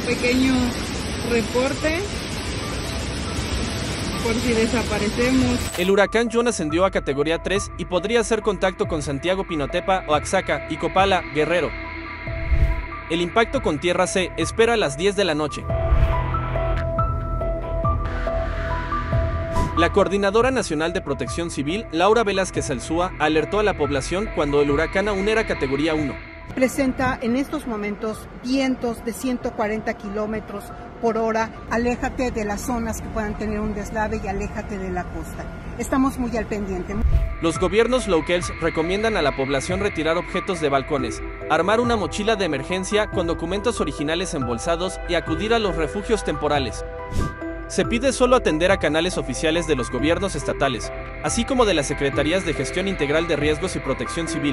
pequeño reporte por si desaparecemos. El huracán John ascendió a categoría 3 y podría hacer contacto con Santiago, Pinotepa, Oaxaca y Copala, Guerrero. El impacto con tierra se espera a las 10 de la noche. La Coordinadora Nacional de Protección Civil, Laura Velázquez Alzúa, alertó a la población cuando el huracán aún era categoría 1. Presenta en estos momentos vientos de 140 kilómetros por hora. Aléjate de las zonas que puedan tener un deslave y aléjate de la costa. Estamos muy al pendiente. Los gobiernos locales recomiendan a la población retirar objetos de balcones, armar una mochila de emergencia con documentos originales embolsados y acudir a los refugios temporales. Se pide solo atender a canales oficiales de los gobiernos estatales, así como de las Secretarías de Gestión Integral de Riesgos y Protección Civil.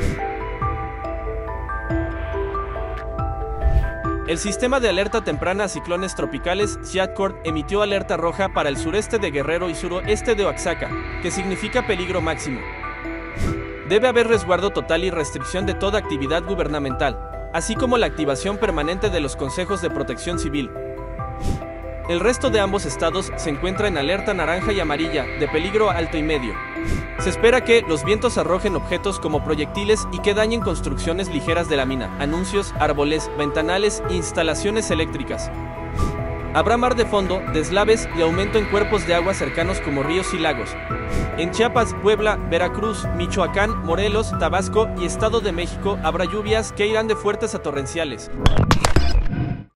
El Sistema de Alerta Temprana a Ciclones Tropicales, SIATCORD, emitió alerta roja para el sureste de Guerrero y suroeste de Oaxaca, que significa peligro máximo. Debe haber resguardo total y restricción de toda actividad gubernamental, así como la activación permanente de los consejos de protección civil. El resto de ambos estados se encuentra en alerta naranja y amarilla, de peligro alto y medio. Se espera que los vientos arrojen objetos como proyectiles y que dañen construcciones ligeras de la mina, anuncios, árboles, ventanales e instalaciones eléctricas. Habrá mar de fondo, deslaves y aumento en cuerpos de agua cercanos como ríos y lagos. En Chiapas, Puebla, Veracruz, Michoacán, Morelos, Tabasco y Estado de México habrá lluvias que irán de fuertes a torrenciales.